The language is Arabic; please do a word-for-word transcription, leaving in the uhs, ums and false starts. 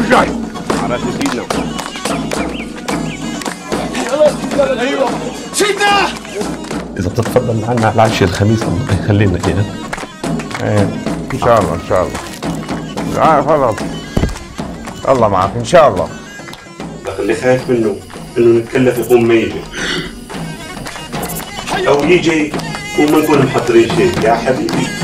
جاي على سيدنا. ايوه سيدنا. اذا بتتفضل معنا على العشاء الخميس الله يخلينا اياها. ايه ان شاء الله ان شاء الله. اه خلاص الله معك ان شاء الله. لكن اللي خايف منه انه نتكلف يقوم ما يجي او يجي وما نكون محضرين شيء يا حبيبي.